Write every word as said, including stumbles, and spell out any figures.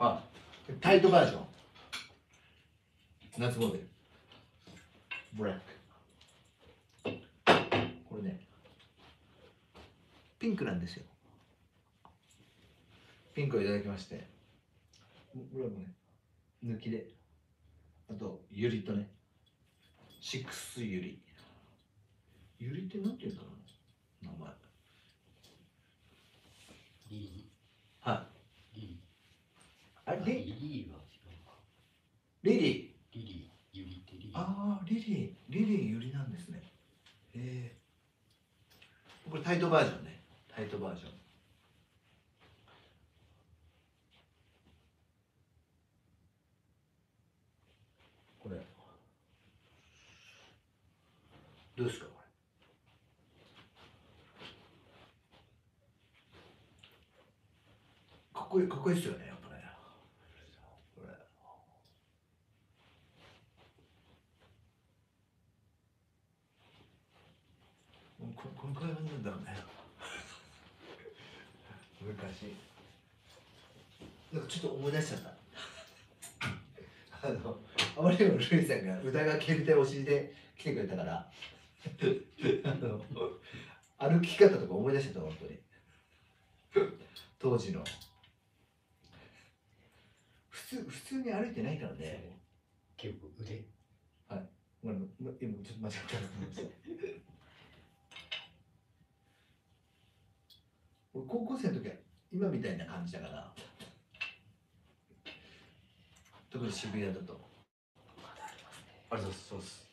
あ、タイトバージョン。夏モデル。ブラック。これね、ピンクなんですよ。ピンクをいただきまして、これもね、抜きで。あと、ユリとね、シックスユリ。ユリってなんていうんだろうな、名前。 リリー。はい。 リリー。あれ、リリリーは違うか。 リリー。リリー、ユリってリリー。 ああ、リリー、リリーユリなんですね。へえ。これタイトバージョンね。タイトバージョン。これ。どうですか、これ。かっこいい、かっこいいですよね、やっぱね。これ。ここのくらいなんだろうね。昔。なんかちょっと思い出しちゃった。あの、あまりにもルイさんが歌がけみたいお尻で来てくれたから、あの、歩き方とか思い出しちゃった、本当に。当時の。普通、普通に歩いてないからね。 結構腕。 はい。今、今ちょっと間違ったと思いました。俺高校生の時は今みたいな感じだから、特に渋谷だと。 まだありますね。 ありがとうございます。